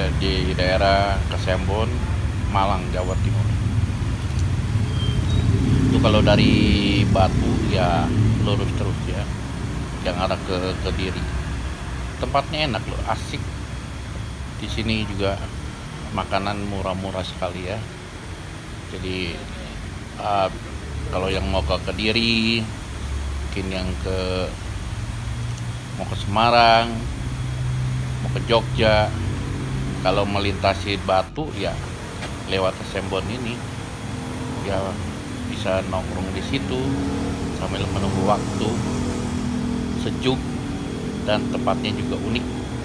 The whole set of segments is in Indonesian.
di daerah Kesembon, Malang, Jawa Timur. Itu kalau dari Batu ya lurus terus ya, yang arah ke Kediri. Tempatnya enak loh, asik. Di sini juga makanan murah-murah sekali ya. Jadi uh, kalau yang mau ke Kediri, mungkin yang mau ke Semarang, mau ke Jogja, kalau melintasi Batu ya lewat Kesembon ini ya bisa nongkrong di situ sambil menunggu waktu. Sejuk dan tempatnya juga unik.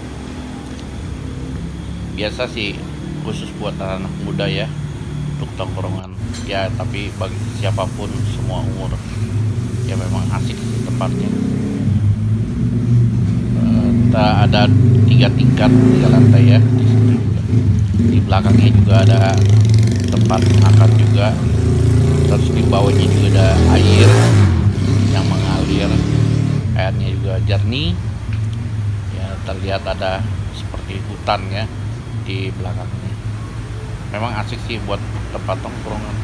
Biasa sih khusus buat anak muda ya, untuk tongkrongan ya, tapi bagi siapapun semua umur ya memang asik sih tempatnya. Ada 3 tingkat, 3 lantai ya di situ juga. Di belakangnya juga ada tempat makan juga, terus di bawahnya juga ada air yang mengalir, airnya juga jernih ya, terlihat ada seperti hutan ya di belakangnya. Memang asik sih buat tempat tongkrongan.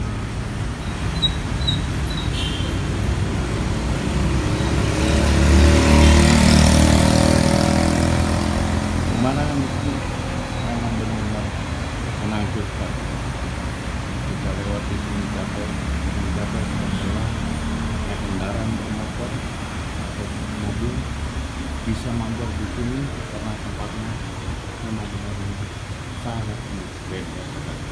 Pemandangan di sini memang benar-benar menakjubkan. Kita lewat di sini capek, setelah naik kendaraan bermotor atau mobil bisa mampir di sini karena tempatnya memang benar-benar sangat bebas.